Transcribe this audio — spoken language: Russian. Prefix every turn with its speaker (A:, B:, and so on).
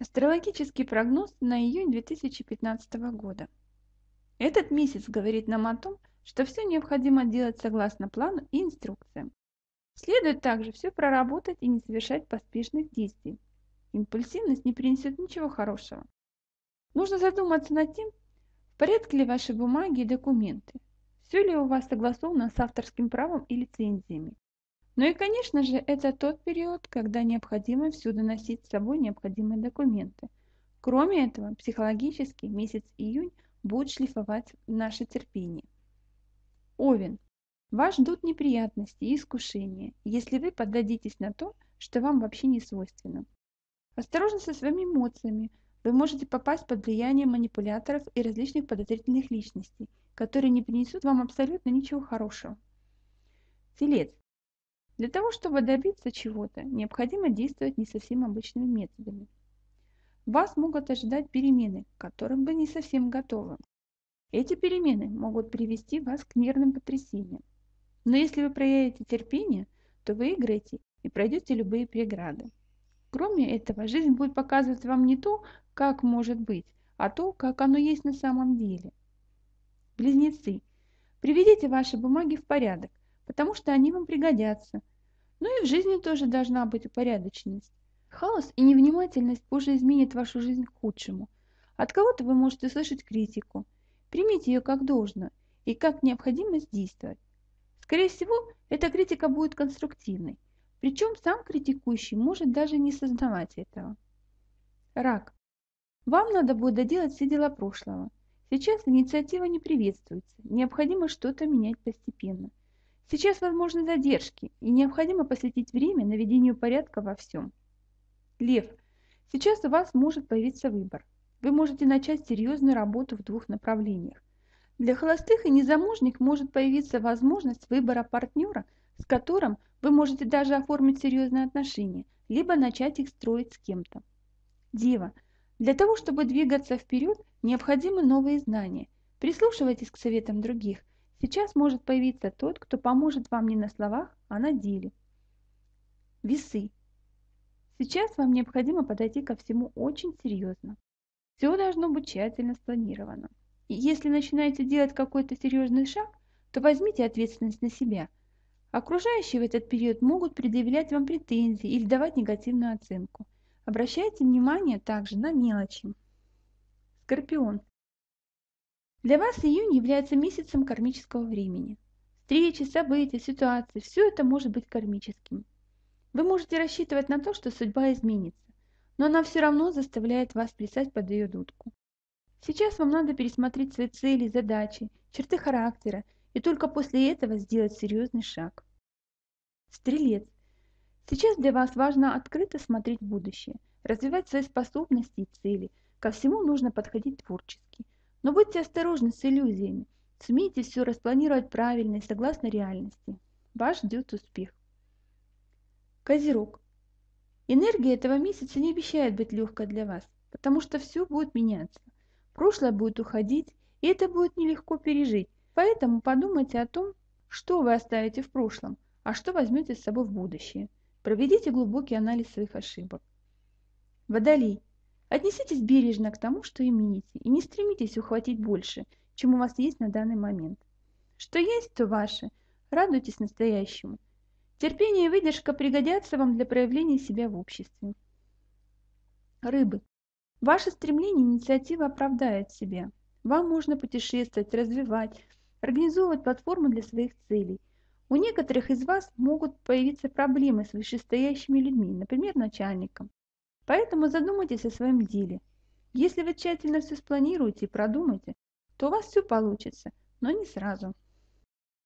A: Астрологический прогноз на июнь 2015 года. Этот месяц говорит нам о том, что все необходимо делать согласно плану и инструкциям. Следует также все проработать и не совершать поспешных действий. Импульсивность не принесет ничего хорошего. Нужно задуматься над тем, в порядке ли ваши бумаги и документы, все ли у вас согласовано с авторским правом и лицензиями. Ну и, конечно же, это тот период, когда необходимо всюду носить с собой необходимые документы. Кроме этого, психологически месяц июнь будет шлифовать наше терпение. Овен. Вас ждут неприятности и искушения, если вы поддадитесь на то, что вам вообще не свойственно. Осторожно со своими эмоциями. Вы можете попасть под влияние манипуляторов и различных подозрительных личностей, которые не принесут вам абсолютно ничего хорошего. Телец. Для того, чтобы добиться чего-то, необходимо действовать не совсем обычными методами. Вас могут ожидать перемены, к которым вы не совсем готовы. Эти перемены могут привести вас к нервным потрясениям. Но если вы проявите терпение, то выиграете и пройдете любые преграды. Кроме этого, жизнь будет показывать вам не то, как может быть, а то, как оно есть на самом деле. Близнецы. Приведите ваши бумаги в порядок, потому что они вам пригодятся. Но и в жизни тоже должна быть упорядоченность. Хаос и невнимательность позже изменят вашу жизнь к худшему. От кого-то вы можете услышать критику. Примите ее как должно и как необходимость действовать. Скорее всего, эта критика будет конструктивной. Причем сам критикующий может даже не сознавать этого. Рак. Вам надо будет доделать все дела прошлого. Сейчас инициатива не приветствуется. Необходимо что-то менять постепенно. Сейчас возможны задержки, и необходимо посвятить время наведению порядка во всем. Лев. Сейчас у вас может появиться выбор. Вы можете начать серьезную работу в двух направлениях. Для холостых и незамужних может появиться возможность выбора партнера, с которым вы можете даже оформить серьезные отношения, либо начать их строить с кем-то. Дева. Для того, чтобы двигаться вперед, необходимы новые знания. Прислушивайтесь к советам других. Сейчас может появиться тот, кто поможет вам не на словах, а на деле. Весы. Сейчас вам необходимо подойти ко всему очень серьезно. Все должно быть тщательно спланировано. И если начинаете делать какой-то серьезный шаг, то возьмите ответственность на себя. Окружающие в этот период могут предъявлять вам претензии или давать негативную оценку. Обращайте внимание также на мелочи. Скорпион. Для вас июнь является месяцем кармического времени. Встречи, события, ситуации – все это может быть кармическим. Вы можете рассчитывать на то, что судьба изменится, но она все равно заставляет вас плясать под ее дудку. Сейчас вам надо пересмотреть свои цели, задачи, черты характера и только после этого сделать серьезный шаг. Стрелец. Сейчас для вас важно открыто смотреть в будущее, развивать свои способности и цели. Ко всему нужно подходить творчески. Но будьте осторожны с иллюзиями. Сумейте все распланировать правильно и согласно реальности. Вас ждет успех. Козерог. Энергия этого месяца не обещает быть легкой для вас, потому что все будет меняться. Прошлое будет уходить, и это будет нелегко пережить. Поэтому подумайте о том, что вы оставите в прошлом, а что возьмете с собой в будущее. Проведите глубокий анализ своих ошибок. Водолей. Отнеситесь бережно к тому, что имеете, и не стремитесь ухватить больше, чем у вас есть на данный момент. Что есть, то ваше. Радуйтесь настоящему. Терпение и выдержка пригодятся вам для проявления себя в обществе. Рыбы. Ваше стремление и инициатива оправдают себя. Вам можно путешествовать, развивать, организовывать платформы для своих целей. У некоторых из вас могут появиться проблемы с вышестоящими людьми, например, начальником. Поэтому задумайтесь о своем деле. Если вы тщательно все спланируете и продумаете, то у вас все получится, но не сразу.